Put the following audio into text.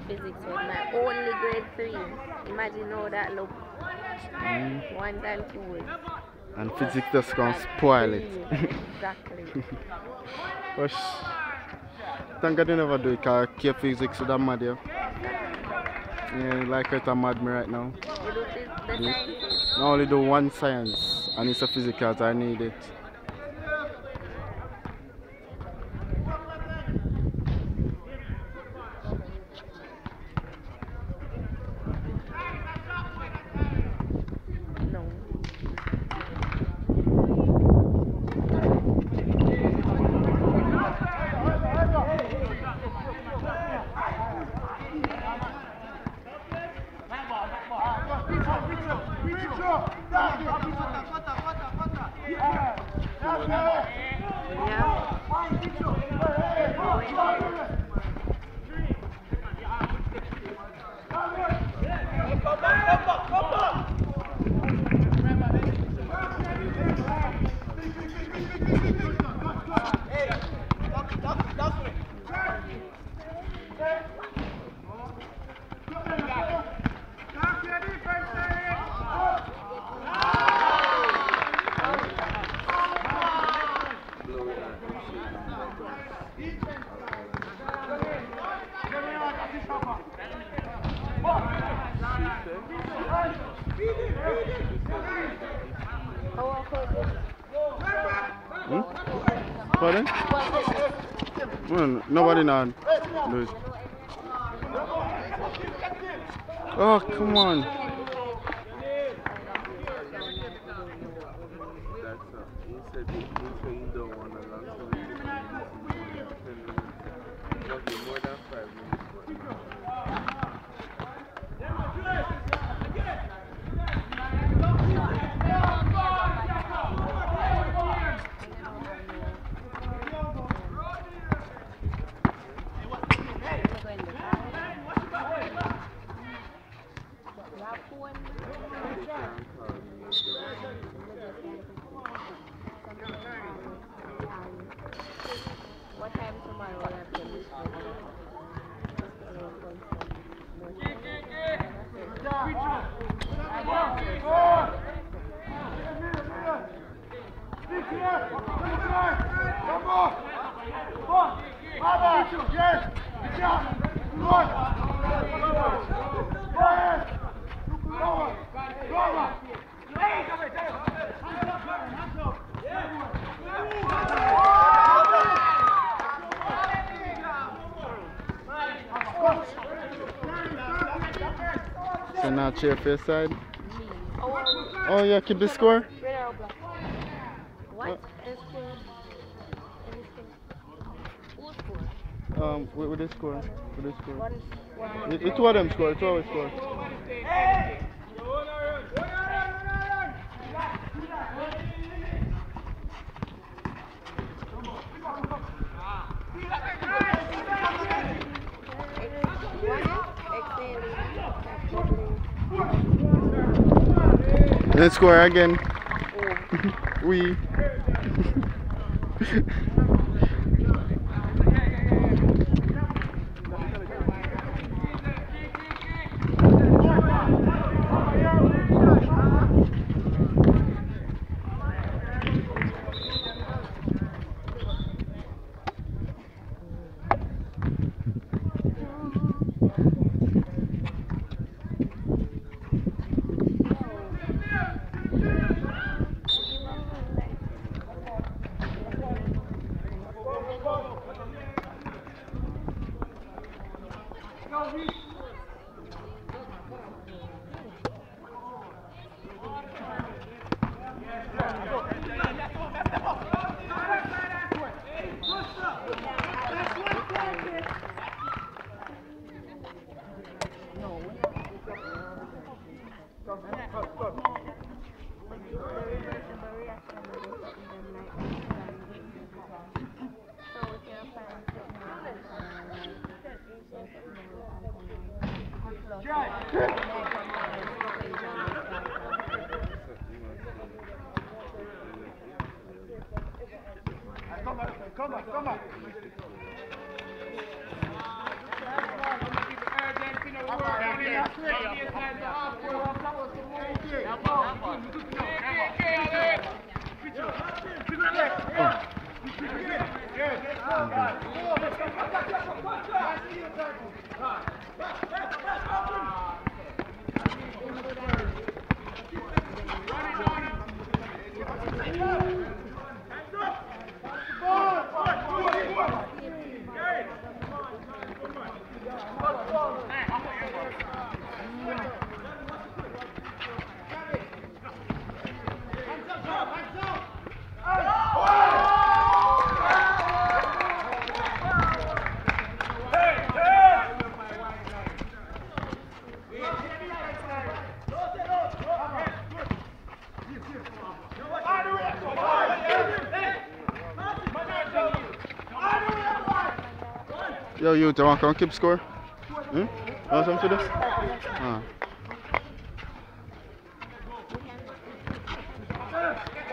physics was my only grade 3. Imagine how that look. One and two. And physics just gonna spoil it. Exactly. But thank God you never do it, because K physics would have mad you. Yeah, like it mad me right now. You do the sciences? I only do one science, and it's a physical, so I need it. No. Pardon? Nobody now. Oh, come on. What time tomorrow will I finish? So now cheer for your side. Oh yeah, keep the score. What? With the score. With the score. It's two of them score. It's always score. Let's score again. We. Come on. Yo, you want to come keep score? Hmm? Want something for this? Ah.